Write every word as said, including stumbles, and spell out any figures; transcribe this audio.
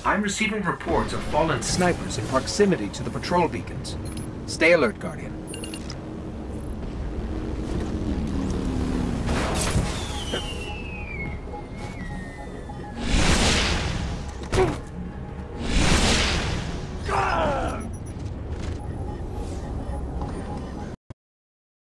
I'm receiving reports of fallen snipers in proximity to the patrol beacons. Stay alert, Guardian.